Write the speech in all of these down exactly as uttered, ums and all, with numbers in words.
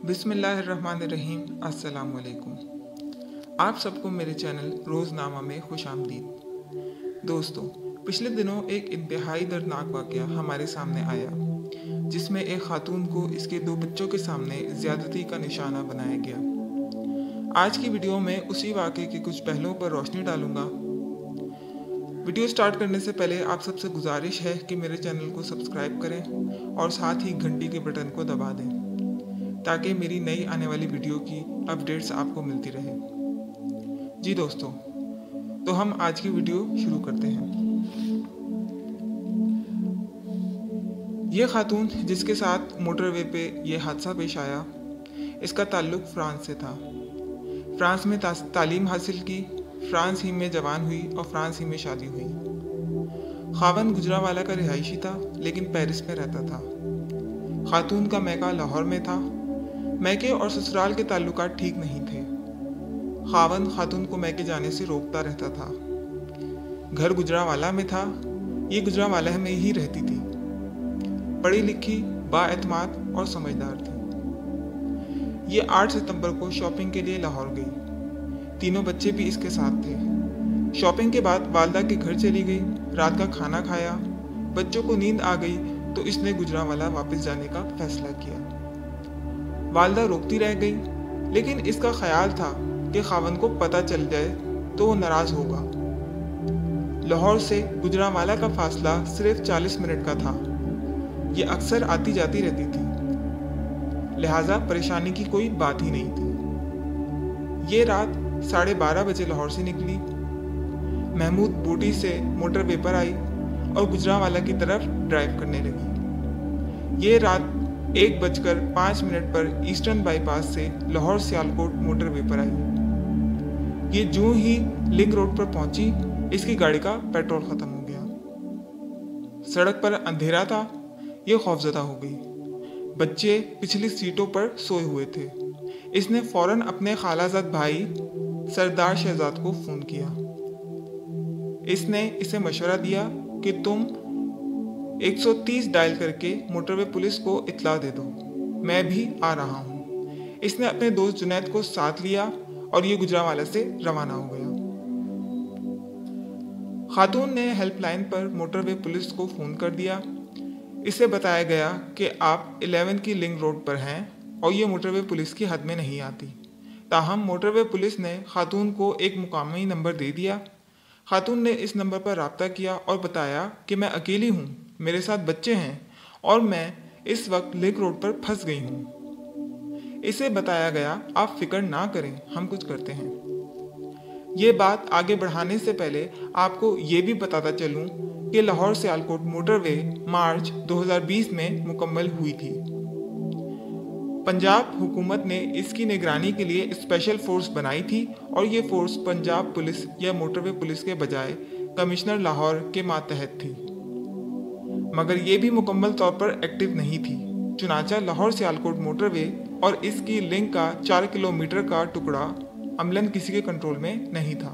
बिस्मिल्लाहिर्रहमानिर्रहीम। अस्सलाम वालेकुम। आप सबको मेरे चैनल रोज़नामा में खुश आमदीद। दोस्तों, पिछले दिनों एक इंतहाई दर्दनाक वाक़या हमारे सामने आया, जिसमें एक खातून को इसके दो बच्चों के सामने ज़्यादती का निशाना बनाया गया। आज की वीडियो में उसी वाक़े के कुछ पहलुओं पर रोशनी डालूंगा। वीडियो स्टार्ट करने से पहले आप सबसे गुजारिश है कि मेरे चैनल को सब्सक्राइब करें और साथ ही घंटी के बटन को दबा दें, ताकि मेरी नई आने वाली वीडियो की अपडेट्स आपको मिलती रहे। जी दोस्तों, तो हम आज की वीडियो शुरू करते हैं। ये खातून जिसके साथ मोटरवे पे ये हादसा पेश आया, इसका ताल्लुक फ्रांस से था। फ्रांस में ता, तालीम हासिल की, फ्रांस ही में जवान हुई और फ्रांस ही में शादी हुई। खावन गुजरावाला का रिहायशी था, लेकिन पेरिस में रहता था। खातून का मैका लाहौर में था। मैके और ससुराल के ताल्लुकात ठीक नहीं थे। खावन खातून को मैके जाने से रोकता रहता था। घर गुजरावाला में था, ये गुजरावाला में ही रहती थी। पढ़ी लिखी, बाएतमाद और समझदार थी। ये आठ सितंबर को शॉपिंग के लिए लाहौर गई। तीनों बच्चे भी इसके साथ थे। शॉपिंग के बाद वालदा के घर चली गई, रात का खाना खाया। बच्चों को नींद आ गई तो इसने गुजरावाला वापस जाने का फैसला किया। वालदा रोकती रह गई, लेकिन इसका ख्याल था कि खावन को पता चल जाए तो वो नाराज होगा। लाहौर से गुजरावाला का फासला सिर्फ चालीस मिनट का था। ये अक्सर आती जाती रहती थी, लिहाजा परेशानी की कोई बात ही नहीं थी। ये रात साढ़े बारह बजे लाहौर से निकली। महमूद बूटी से मोटरवे पर आई और गुजरावाला की तरफ ड्राइव करने लगी। ये रात एक बजकर पाँच मिनट पर ईस्टर्न बाईपास से लाहौर सियालकोट मोटरवे पर आई। ये जूं ही लिंक रोड पर पहुंची, इसकी गाड़ी का पेट्रोल खत्म हो गया। सड़क पर अंधेरा था, ये खौफजदा हो गई। बच्चे पिछली सीटों पर सोए हुए थे। इसने फौरन अपने खालाजाद भाई सरदार शहजाद को फोन किया। इसने इसे मशवरा दिया कि तुम एक सौ तीस डायल करके मोटरवे पुलिस को इत्तला दे दो, मैं भी आ रहा हूँ। इसने अपने दोस्त जुनैद को साथ लिया और ये गुजरावाला से रवाना हो गया। खातून ने हेल्पलाइन पर मोटरवे पुलिस को फ़ोन कर दिया। इसे बताया गया कि आप इलेवन की लिंक रोड पर हैं और ये मोटरवे पुलिस की हद में नहीं आती। ताहम मोटरवे पुलिस ने खातून को एक मुकामी नंबर दे दिया। खातून ने इस नंबर पर रब्ता किया और बताया कि मैं अकेली हूँ, मेरे साथ बच्चे हैं और मैं इस वक्त लिंक रोड पर फंस गई हूँ। इसे बताया गया, आप फिक्र ना करें, हम कुछ करते हैं। ये बात आगे बढ़ाने से पहले आपको ये भी बताता चलूँ कि लाहौर सियालकोट मोटरवे मार्च दो हज़ार बीस में मुकम्मल हुई थी। पंजाब हुकूमत ने इसकी निगरानी के लिए स्पेशल फोर्स बनाई थी और ये फोर्स पंजाब पुलिस या मोटरवे पुलिस के बजाय कमिश्नर लाहौर के मातहत थी, मगर ये भी मुकम्मल तौर पर एक्टिव नहीं थी। चुनाचा लाहौर सियालकोट मोटरवे और इसकी लिंक का चार किलोमीटर का टुकड़ा अमलन किसी के कंट्रोल में नहीं था।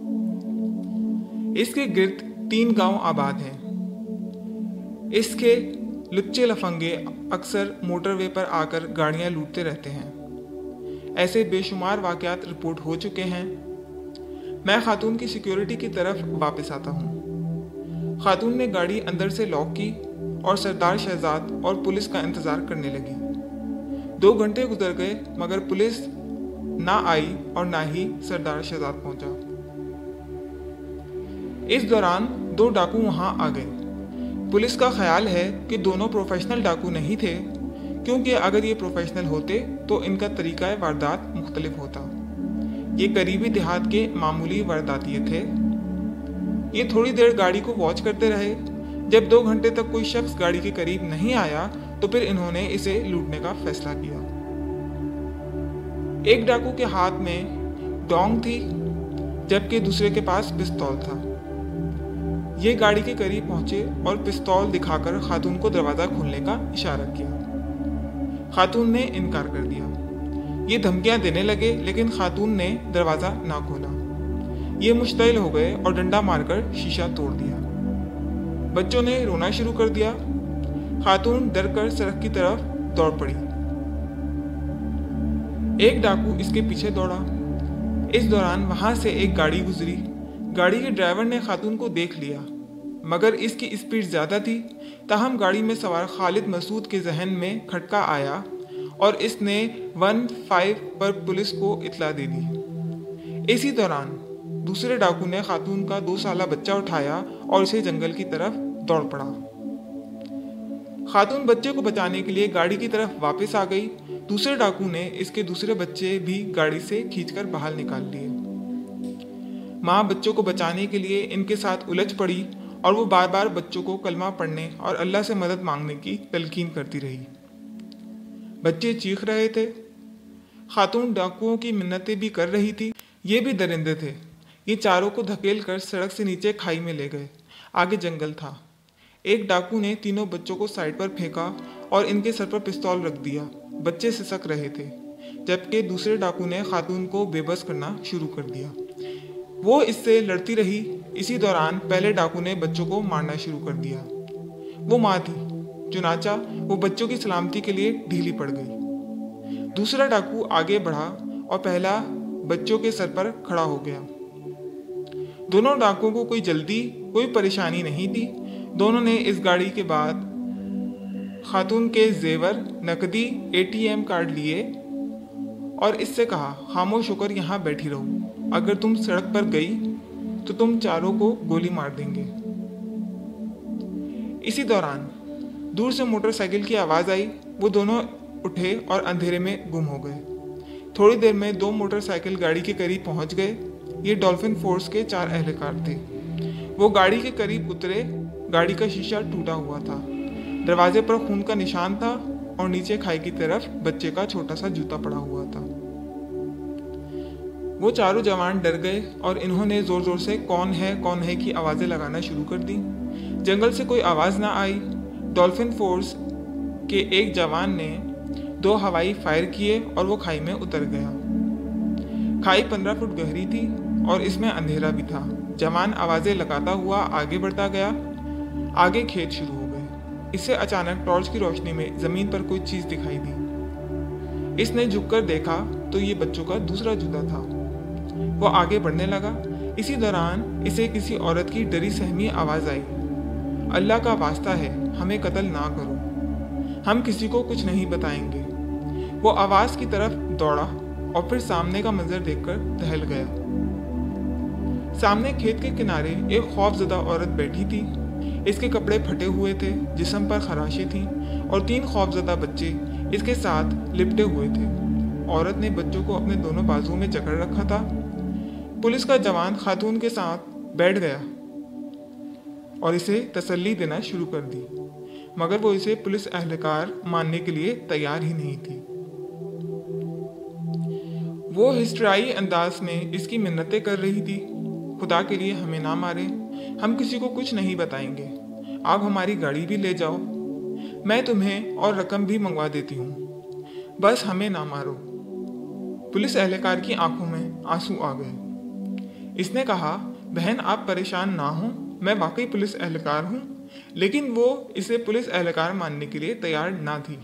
इसके गिर्द तीन गांव आबाद हैं। इसके लुच्चे लफंगे अक्सर मोटरवे पर आकर गाड़ियां लूटते रहते हैं। ऐसे बेशुमार वाक़यात रिपोर्ट हो चुके हैं। मैं खातून की सिक्योरिटी की तरफ वापस आता हूँ। खातून ने गाड़ी अंदर से लॉक की और सरदार शहजाद और पुलिस का इंतज़ार करने लगी। दो घंटे गुजर गए, मगर पुलिस ना आई और ना ही सरदार शहजाद पहुंचा। इस दौरान दो डाकू वहां आ गए। पुलिस का ख्याल है कि दोनों प्रोफेशनल डाकू नहीं थे, क्योंकि अगर ये प्रोफेशनल होते तो इनका तरीका वारदात मुख्तलिफ होता। ये करीबी देहात के मामूली वारदातिये थे। ये थोड़ी देर गाड़ी को वॉच करते रहे। जब दो घंटे तक कोई शख्स गाड़ी के करीब नहीं आया तो फिर इन्होंने इसे लूटने का फैसला किया। एक डाकू के हाथ में डोंग थी, जबकि दूसरे के पास पिस्तौल था। ये गाड़ी के करीब पहुंचे और पिस्तौल दिखाकर खातून को दरवाज़ा खोलने का इशारा किया। खातून ने इनकार कर दिया। ये धमकियां देने लगे, लेकिन खातून ने दरवाज़ा ना खोला। ये मुश्तइल हो गए और डंडा मारकर शीशा तोड़ दिया। बच्चों ने रोना शुरू कर दिया। खातून डर कर सड़क की तरफ दौड़ पड़ी। एक डाकू इसके पीछे दौड़ा। इस दौरान वहां से एक गाड़ी गुजरी। गाड़ी के ड्राइवर ने खातून को देख लिया, मगर इसकी स्पीड ज़्यादा थी। ताहम गाड़ी में सवार खालिद मसूद के जहन में खटका आया और इसने वन फाइव पर पुलिस को इत्तला दे दी। इसी दौरान दूसरे डाकू ने खातून का दो साला बच्चा उठाया और इसे जंगल की तरफ दौड़ पड़ा। खातून बच्चे को बचाने के लिए गाड़ी की तरफ वापस आ गई। दूसरे डाकू ने इसके दूसरे बच्चे भी गाड़ी से खींचकर बाहर निकाल लिए। माँ बच्चों को बचाने के लिए इनके साथ उलझ पड़ी और वो बार बार बच्चों को कलमा पढ़ने और अल्लाह से मदद मांगने की तलकीन करती रही। बच्चे चीख रहे थे। खातून डाकुओं की मिन्नतें भी कर रही थी। ये भी दरिंदे थे। ये चारों को धकेल कर सड़क से नीचे खाई में ले गए। आगे जंगल था। एक डाकू ने तीनों बच्चों को साइड पर फेंका और इनके सर पर पिस्तौल रख दिया। बच्चे सिसक रहे थे, जबकि दूसरे डाकू ने खातून को बेबस करना शुरू कर दिया। वो इससे लड़ती रही। इसी दौरान पहले डाकू ने बच्चों को मारना शुरू कर दिया। वो माँ थी, चुनाचा वो बच्चों की सलामती के लिए ढीली पड़ गई। दूसरा डाकू आगे बढ़ा और पहला बच्चों के सर पर खड़ा हो गया। दोनों डाकुओं को कोई जल्दी, कोई परेशानी नहीं थी। दोनों ने इस गाड़ी के बाद खातून के जेवर, नकदी, एटीएम कार्ड लिए और इससे कहा, खामोश होकर यहाँ बैठी रहो। अगर तुम सड़क पर गई तो तुम चारों को गोली मार देंगे। इसी दौरान दूर से मोटरसाइकिल की आवाज़ आई। वो दोनों उठे और अंधेरे में गुम हो गए। थोड़ी देर में दो मोटरसाइकिल गाड़ी के करीब पहुंच गए। ये डॉल्फिन फोर्स के चार एहलकार थे। वो गाड़ी के करीब उतरे। गाड़ी का शीशा टूटा हुआ था। दरवाजे पर खून का निशान था और नीचे खाई की तरफ बच्चे का छोटा सा जूता पड़ा हुआ था। वो चारों जवान डर गए और इन्होंने जोर जोर से कौन है कौन है की आवाज़ें लगाना शुरू कर दी। जंगल से कोई आवाज़ ना आई। डॉल्फिन फोर्स के एक जवान ने दो हवाई फायर किए और वो खाई में उतर गया। खाई पंद्रह फुट गहरी थी और इसमें अंधेरा भी था। जवान आवाज़ें लगाता हुआ आगे बढ़ता गया। आगे खेत शुरू हो गए। इसे अचानक टॉर्च की रोशनी में ज़मीन पर कोई चीज़ दिखाई दी। इसने झुककर देखा तो ये बच्चों का दूसरा जूता था। वो आगे बढ़ने लगा। इसी दौरान इसे किसी औरत की डरी सहमी आवाज़ आई, अल्लाह का वास्ता है, हमें कत्ल ना करो, हम किसी को कुछ नहीं बताएंगे। वो आवाज़ की तरफ दौड़ा और फिर सामने का मंजर देखकर दहल गया। सामने खेत के किनारे एक खौफजदा औरत बैठी थी। इसके कपड़े फटे हुए थे, जिस्म पर खराशें थीं और तीन खौफजदा बच्चे इसके साथ लिपटे हुए थे। औरत ने बच्चों को अपने दोनों बाजुओं में जकड़ रखा था। पुलिस का जवान खातून के साथ बैठ गया और इसे तसल्ली देना शुरू कर दी, मगर वो इसे पुलिस एहलकार मानने के लिए तैयार ही नहीं थी। वो हिस्ट्राई अंदाज में इसकी मिन्नतें कर रही थी, खुदा के लिए हमें ना मारे, हम किसी को कुछ नहीं बताएंगे, आप हमारी गाड़ी भी ले जाओ, मैं तुम्हें और रकम भी मंगवा देती हूँ, बस हमें ना मारो। पुलिस एहलकार की आंखों में आंसू आ गए। इसने कहा, बहन आप परेशान ना हो, मैं वाकई पुलिस एहलकार हूँ। लेकिन वो इसे पुलिस एहलकार मानने के लिए तैयार ना थी।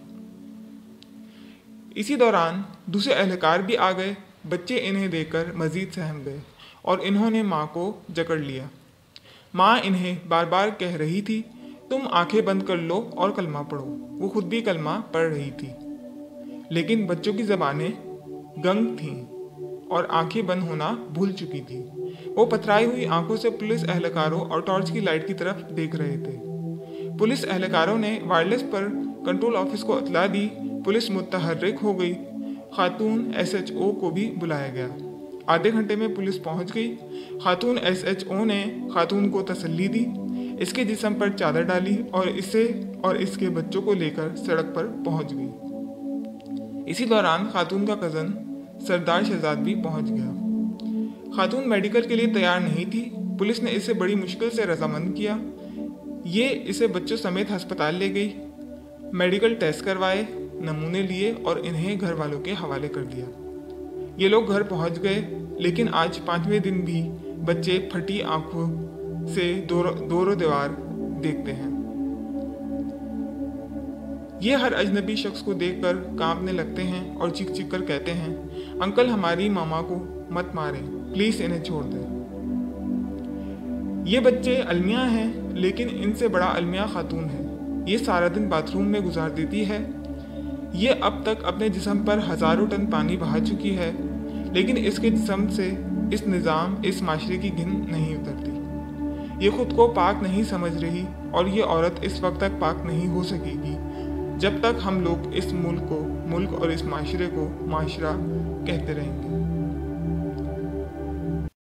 इसी दौरान दूसरे एहलकार भी आ गए। बच्चे इन्हें देखकर मजीद सहम गए और इन्होंने माँ को जकड़ लिया। माँ इन्हें बार बार कह रही थी, तुम आंखें बंद कर लो और कलमा पढ़ो। वो खुद भी कलमा पढ़ रही थी, लेकिन बच्चों की ज़बानें गंग थीं और आंखें बंद होना भूल चुकी थी। वो पथराई हुई आंखों से पुलिस एहलकारों और टॉर्च की लाइट की तरफ देख रहे थे। पुलिस एहलकारों ने वायरलेस पर कंट्रोल ऑफिस को इत्तला दी। पुलिस मुतहर्रिक हो गई। खातून एस एच ओ को भी बुलाया गया। आधे घंटे में पुलिस पहुंच गई। खातून एस एच ओ ने खातून को तसल्ली दी, इसके जिस्म पर चादर डाली और इसे और इसके बच्चों को लेकर सड़क पर पहुंच गई। इसी दौरान खातून का कज़न सरदार शहजाद भी पहुंच गया। खातून मेडिकल के लिए तैयार नहीं थी। पुलिस ने इसे बड़ी मुश्किल से रजामंद किया। ये इसे बच्चों समेत अस्पताल ले गई। मेडिकल टेस्ट करवाए, नमूने लिए और इन्हें घर वालों के हवाले कर दिया। ये लोग घर पहुंच गए, लेकिन आज पांचवें दिन भी बच्चे फटी आंखों से दोरो दोरो दीवार देखते हैं। ये हर अजनबी शख्स को देखकर कांपने लगते हैं और चीख चीख कर कहते हैं, अंकल हमारी मामा को मत मारें, प्लीज़ इन्हें छोड़ दें। ये बच्चे अलमिया हैं, लेकिन इनसे बड़ा अलमिया खातून है। ये सारा दिन बाथरूम में गुजार देती है। ये अब तक अपने जिस्म पर हज़ारों टन पानी बहा चुकी है, लेकिन इसके जिस्म से इस निज़ाम, इस माशरे की घिन नहीं उतरती। ये खुद को पाक नहीं समझ रही और ये औरत इस वक्त तक पाक नहीं हो सकेगी जब तक हम लोग इस मुल्क को मुल्क और इस माशरे को माशरा कहते रहेंगे।